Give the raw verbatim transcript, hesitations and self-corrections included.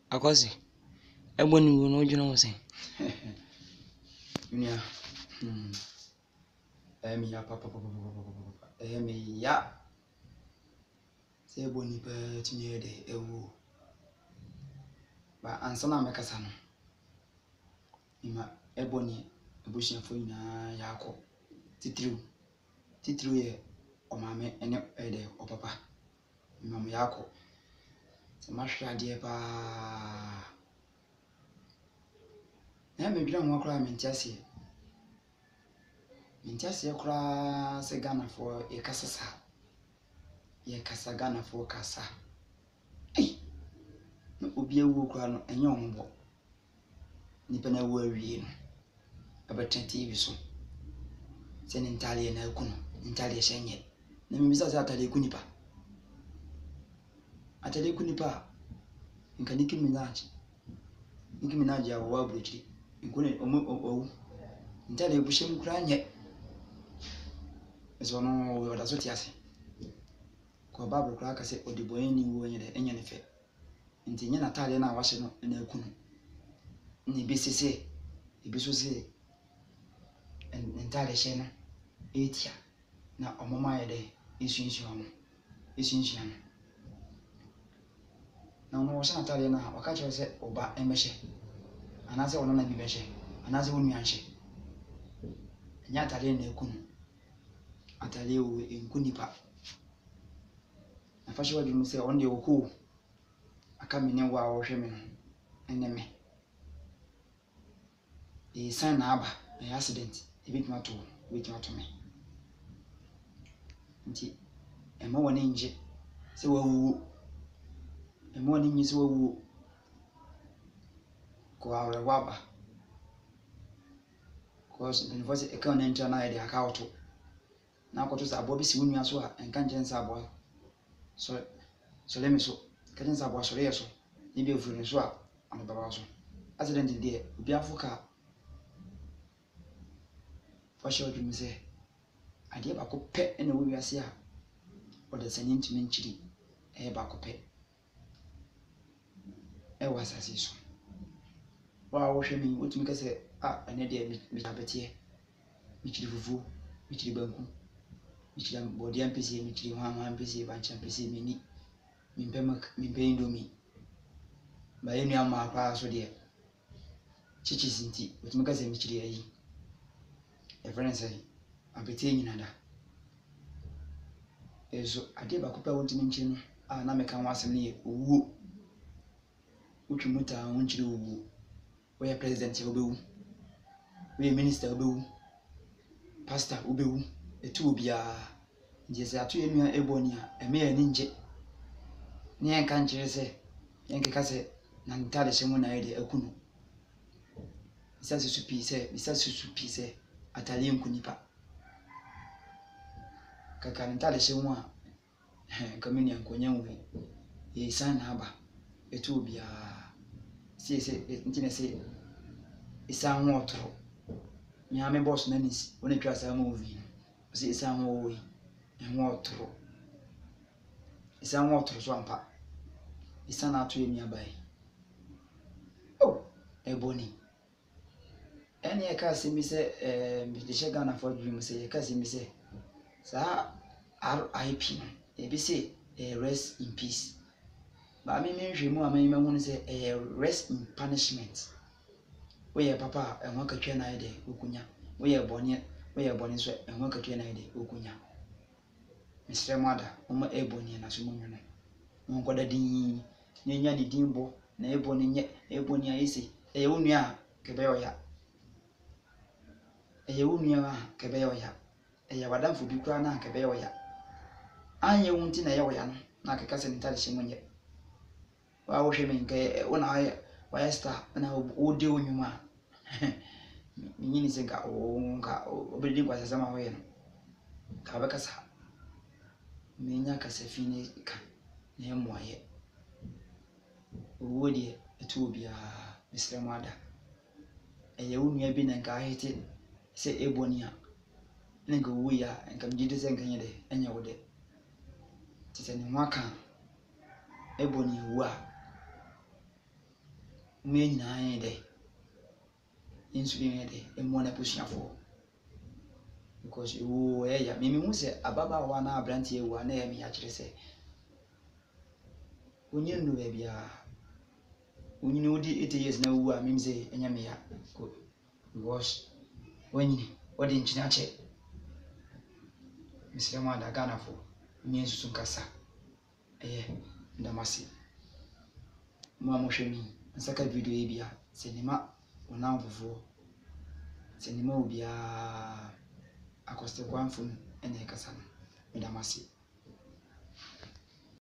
Akwasi. Ebony wo no dwuno wo sen. Nya. Hmm. Emi ya papa papa papa. Emi ya. Se Ebony pa tinye de ewu. Ba ansana mekasa no. Ima Ebony ebusuafo nyina ya akọ. Titiriw. Titiriw ye omame ene ede opapa. Ima mo ya akọ. Se mahwe ade pa. Na me dwira ho akra mentiase. Mentiase akra se Ghana fo e kasasa. Ye kasa Ghana fo kasa. Eh. No obi ewu akra no enye ombo. Nipa na wu awie no. Abatan T V so. Se ne ntale na aku no, ntale hyenye. Na me bisa se atale ku nipa. Atale ku nipa. Nka Nicki Minaj. Nicki Minaj ya wa buruchiri. Nkone omo owu. Ntale ebuhyem kura nye. Eso no we oda so tiase. Ko Bible kura ka se odiboyen ni wo nye de enye ne fe. Nti nye natale na wahye no na aku no. Ni bisese, ibiso se ntale hye no etia na omoma ye de esuinsu amo. Esuinsu amo. Na ono wahye natale na waka che se oba emehye. Anase ono na bibehye. Anase wonu anhye. Nya atale na aku no. Atale wo enku nipa. Na fashe wadu mu se onde oku aka mene wa ohwe me no eneme. E sign na aba e accident e bit mato bit mato me. Nti ema woni nje se wawu. Ema woni nje se wawu. Ko awre waba. Cause the first account enter na e de aka auto. Na akoto sa abo bi si wonu aso a enka nje nsa abo. So so let me so kajen sa abo so re so. Ni bi ofuru so a ana baba so. Accident dey obi afuka. Fashe wadu mu se ade ba ko pe ena wo wiase a oda sani ntimi nchiri e ba ko pe e wasase so wa wo hwe mi wotumi ka se ah ene de mi tabete mi chiri fufu mi chiri banku mi chiri body ampesi mi chiri hwa hwa ampesi ba ncha ampesi mi ni mi mpema mi mpe indomi ba yenu ama akwa so de chichi sinti wotumi ka se mi chiri ayi e friend say abete nyina da ezo ade ba ko pe wotumi nchi no a na meka ho asem ne owuo utwi muta ho nchiri owuo we president obewu we minister obewu pastor obewu etu obia nje se ato enua Ebony a eme ya ni nje ne enka nchire se enke ka se na ntale hye mu na ide akuno bisa se supi se bisa se supi se atale nku nipa kaka ntale hye mu a kamini ankonya mu e san na aba etu obia se se ntine se isa ho otro nyame boss na nisi wona twa sa ma ovi se isa ho oyi ho otro isa ho otro so ampa isa na ato emi abai oh Ebony eni e ka se mi se eh mi de she Ghana for dream se e ka se mi se sa R I P e bi se rest in peace ba mi mi nhwe mu amani mahunu se eh rest in punishment we ye papa enwa katwa na ide okunya we ye bone we ye bone so enwa katwa na ide okunya Mister Mother oma Ebony na so munyo no nkoda din nyanya ni dimbo na Ebony nye Ebony ayisi e wonu a kebe oya e wonu a kebe oya e ya wadamfo bi kura na kebe oya anye wunti na ye oya no na keka se ntale hye munye wa wo hwe me nke wona aye wa star na wo de onwuma nyini se ga o nka obedi kwa sasa ma ho ye no ka ba kasa menya kasa fini ka na emoaye owo de etu obia Mister Mother eye wonu bi na nka ahete se Ebony a nka wo ya nka mjide se nka nyede enya wo de tete ni nwaka Ebony wo a me nyinaa yɛn dɛ yɛnso yɛn dɛ ɛmmoa no abusuafoɔ because ɛwɔ ɛyɛ me mehu sɛ ababaawa na aberanteɛ ɛwɔ a na ɛyɛ me akyerɛ sɛ onye no baabi a onye no di eighty years na ɛwɔ a mem sɛ ɛnyɛ me ya because wanyini wɔde nkyene akyɛ mesrɛ mu ada Ghanafoɔ nyɛ nsusu nkasa ɛyɛ ndamase mo a mohwɛ me nsaka video yi bia sɛ nima wonam fofoɔ sɛ nima obiara akɔsɛ kwanfo ɛna ɛkasa no ndamase